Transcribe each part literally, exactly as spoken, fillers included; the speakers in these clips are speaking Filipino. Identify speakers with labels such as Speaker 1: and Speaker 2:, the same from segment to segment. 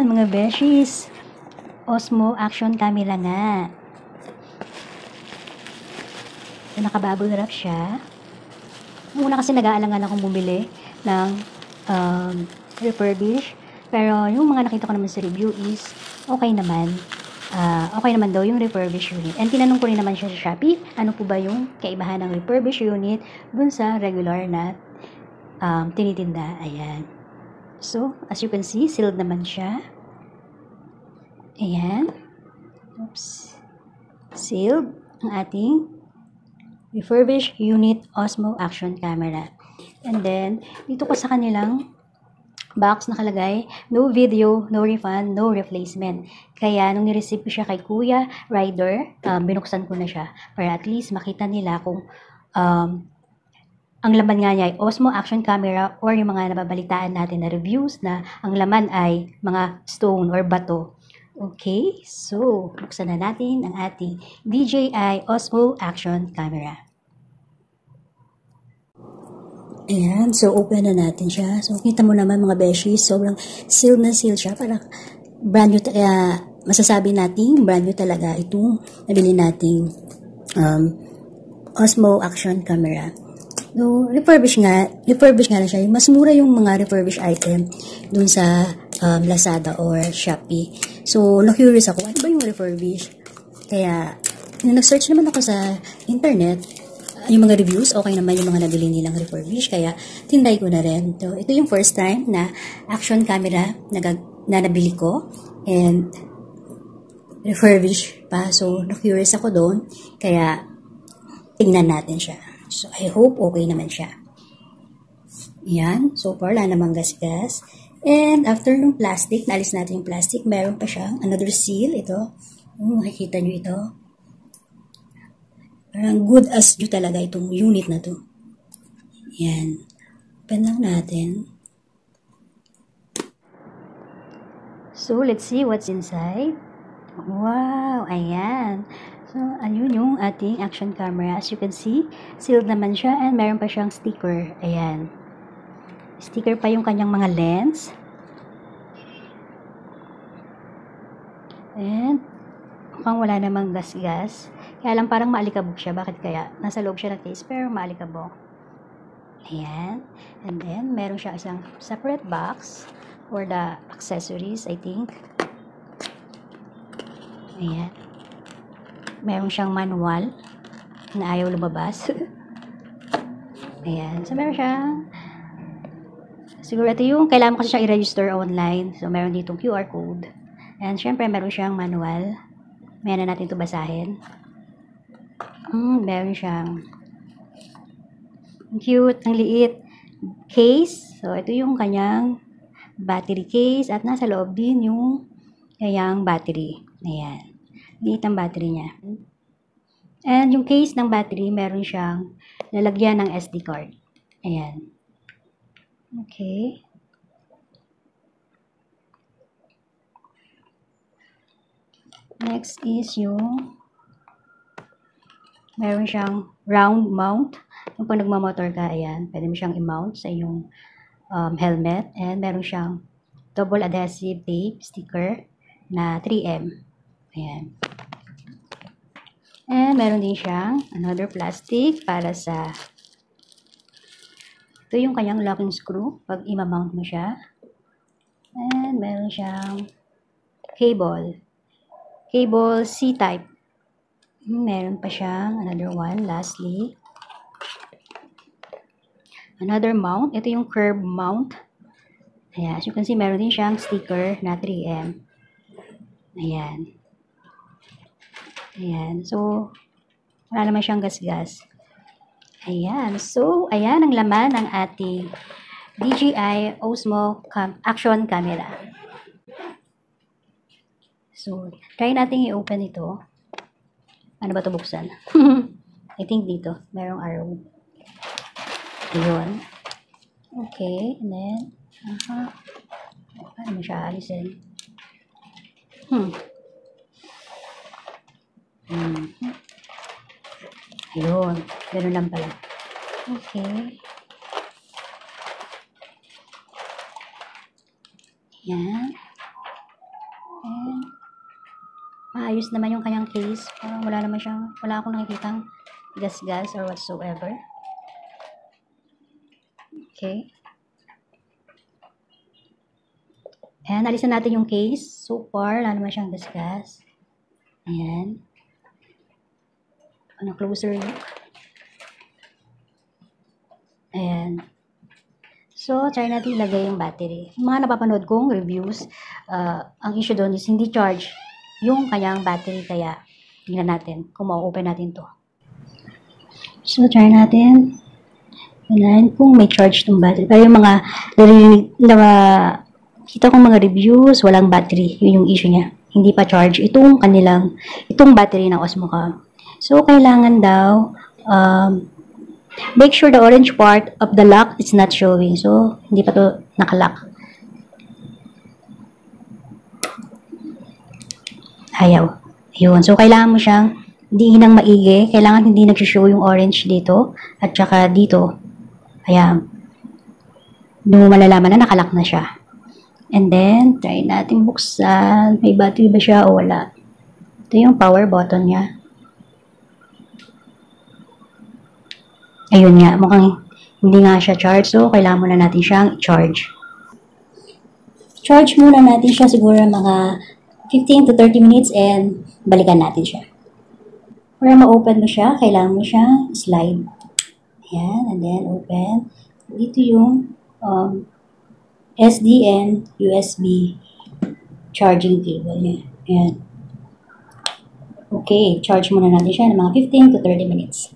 Speaker 1: Ayan, mga beshies. Osmo Action Camera nga. So, naka-bubble wrap siya. Muna kasi nag-aalangan akong bumili ng um, refurbish. Pero yung mga nakita ko naman sa review is okay naman. Uh, okay naman daw yung refurbish unit. And tinanong ko rin naman siya sa Shopee, ano po ba yung kaibahan ng refurbish unit dun sa regular na um, tinitinda. Ayan. So, as you can see, sealed naman siya. Ayan. Oops. Sealed ang ating refurbished unit Osmo Action Camera. And then, dito ko sa kanilang box nakalagay, no video, no refund, no replacement. Kaya, nung nireceive ko siya kay Kuya Rider, um, binuksan ko na siya para at least makita nila kung um, ang laman nga niya ay Osmo Action Camera or yung mga nababalitaan natin na reviews na ang laman ay mga stone or bato. Okay, so buksan na natin ang ating D J I Osmo Action Camera. Ayan, so open na natin siya. So kita mo naman mga beshies, sobrang sealed na sealed siya. Parang brand new, kaya masasabi natin brand new talaga itong nabili nating um, Osmo Action Camera. No, refurbish nga, refurbish nga na siya. Mas mura yung mga refurbish item dun sa um, Lazada or Shopee. So, na-curious ako, ano ba yung refurbish? Kaya, nung nag-search naman ako sa internet, yung mga reviews, okay naman yung mga nabili nilang refurbish. Kaya, tinday ko na rin. So, ito yung first time na action camera na, na nabili ko. And, refurbish pa. So, na-curious ako doon. Kaya, tingnan natin siya. So, I hope okay naman siya. Yan. So far, wala namang gas-gas. And after ng plastic, naalis natin yung plastic, meron pa siyang another seal. Ito. Oh, makikita nyo ito. Parang good as new talaga itong unit na to. Yan. Open lang natin. So, let's see what's inside. Wow! Ayan. So, ayun yung ating action camera. As you can see, sealed naman siya and meron pa siyang sticker. Ayan. Sticker pa yung kanyang mga lens. And, mukhang wala namang gas-gas. Kaya lang parang maalikabok siya. Bakit kaya? Nasa loob siya ng case pero maalikabok. Ayan. And then, meron siya isang separate box for the accessories, I think. Ayan. Meron siyang manual na ayaw lumabas. Ayan. So, meron siyang siguro ito yung kailangan ko kasi siyang i-register online. So, meron ditong Q R code. And, syempre, meron siyang manual. Meron natin ito basahin. Mm, meron siyang cute, ang liit case. So, ito yung kanyang battery case. At nasa loob din yung kanyang battery. Ayan. Liit ang battery niya. And yung case ng battery, meron siyang lalagyan ng S D card. Ayan. Okay. Next is yung meron siyang round mount. Yung pag nagmamotor ka, ayan, pwede mo siyang i-mount sa iyong um, helmet. And meron siyang double adhesive tape sticker na three M. Ayan. And meron din siyang another plastic para sa ito yung kanyang locking screw pag i-mount mo siya. And meron siyang cable. Cable C-type. Meron pa siyang another one. Lastly, another mount. Ito yung curb mount. Ayan. As you can see, meron din siyang sticker na three M. Ayan. Ayan. So, wala naman siyang gas-gas. Ayan. So, ayan ang laman ng ating D J I Osmo Cam Action Camera. So, try natin i-open ito. Ano ba ito buksan? I think dito. Merong arrow. Ayun. Okay. And then, aha. Paano mo siya alisin? Hmm. Hmm. Ayun. Ganun lang pala. Okay. Yan. Maayos naman yung kanyang case. Parang wala naman siyang, wala akong nakikitang gas-gas or whatsoever. Okay. Ayan, alisan natin yung case. So far, wala naman siyang gas-gas. Ayan. Ano, closer look. Ayan. So, try natin ilagay yung battery. Yung mga napapanood kong reviews, uh, ang issue doon is hindi charge yung kanyang battery. Kaya, tingnan natin kung ma-open natin to. So, try natin. Tingnan kung may charge tong battery. Pero yung mga narinig na kita kong mga reviews, walang battery. Yun yung issue niya. Hindi pa charge itong kanilang, itong battery ng Osmocam. So, kailangan daw, um, make sure the orange part of the lock is not showing. So, hindi pa to nakalock. Ayaw. Ayun. So, kailangan mo siyang diin ng maigi. Kailangan hindi nag-show yung orange dito. At saka dito. Ayan. Doon mo malalaman na nakalock na siya. And then, try natin buksan. May battery ba siya o wala? Ito yung power button niya. Ayun nga, mukhang hindi nga siya charge. So, kailangan muna natin siyang charge. Charge muna natin siya siguro mga fifteen to thirty minutes and balikan natin siya. Para ma-open mo siya, kailangan mo siyang slide. Ayan, and then open. Dito yung um, S D and U S B charging cable niya. Ayan. Okay, charge muna natin siya ng mga fifteen to thirty minutes.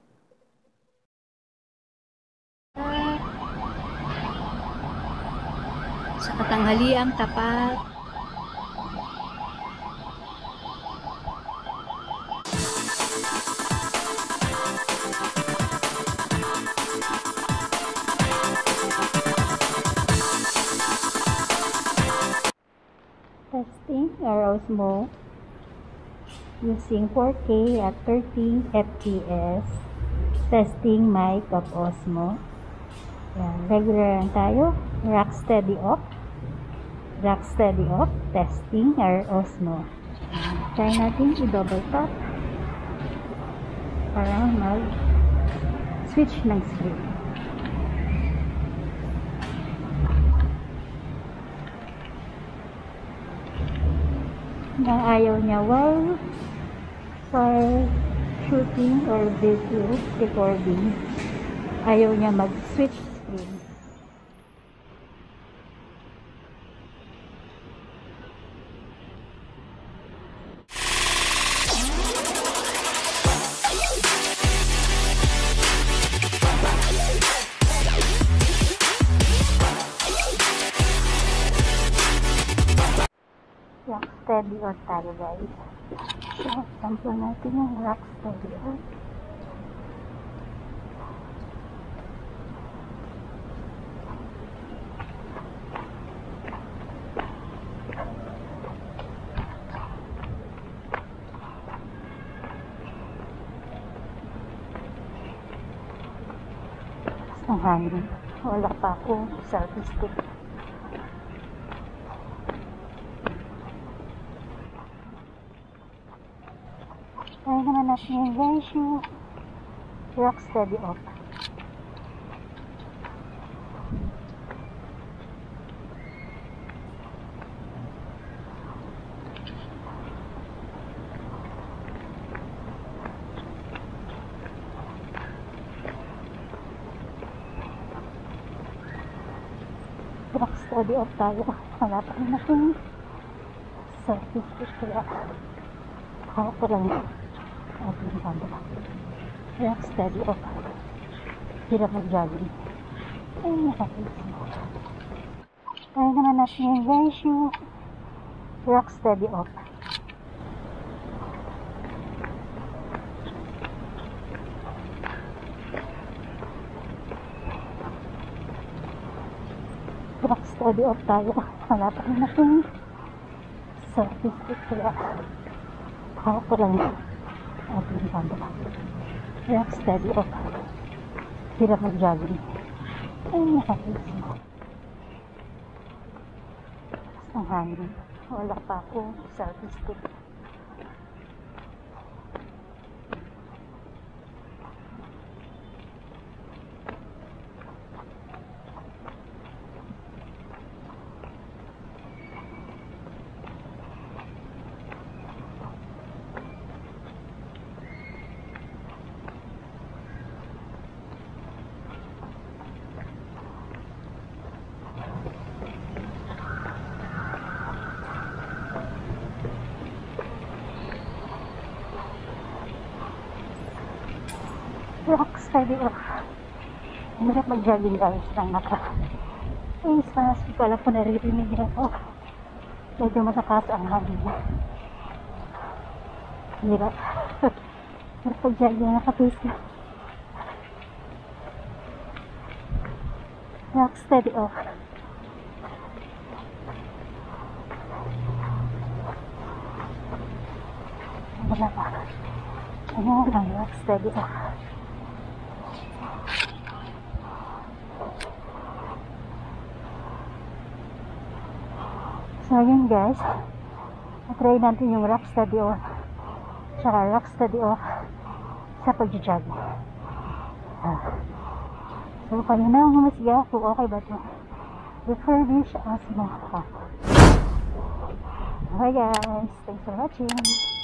Speaker 1: Sa katanghaliang tapat. Testing our Osmo using four K at thirty F P S. Testing mic of Osmo. Yan, regular lang tayo. Rock steady off. Rock steady off. Testing our Osmo. Try natin i-double tap para mag-switch ng screen. Nang ayaw niya while for shooting or video recording, ayaw niya mag-switch screen. Rock steady on tayo guys. So, sample natin yung rock steady on. Ang hangin. Wala pa ako selfie stick. Kaya naman natin yung guys yung rock steady off. Rock steady off tayo. Wala pa rin natin selfie stick kaya hawak ko lang yun. Ating camera. Rock steady off. Hirap mag-jogging. Ay, nakakita mo. Kaya naman natin yung guys yung rock steady off. Rock steady off tayo. Wala pa rin natin selfie stick kaya hawak ko lang yun. Ating camera. Rock steady off. Hirap mag-jogging. Ay, nakakita mo. Ang hangin. Wala pa ako selfie stick. Rock steady off. Hirap mag-jogging guys ng naka face mask. Hindi ko alam kung naririnig niya ako. Medyo matakas ang hangin. Hirap. Hirap mag-jogging naka face mask. Rock steady off. Wala pa. Ano lang, rock steady off. So yun guys, try natin yung rock steady on tsaka rock steady off sa pag-jogging. Ah. So kayo na ang humasya kung okay ba ito. Refurbish asthma. Okay guys, thanks for watching.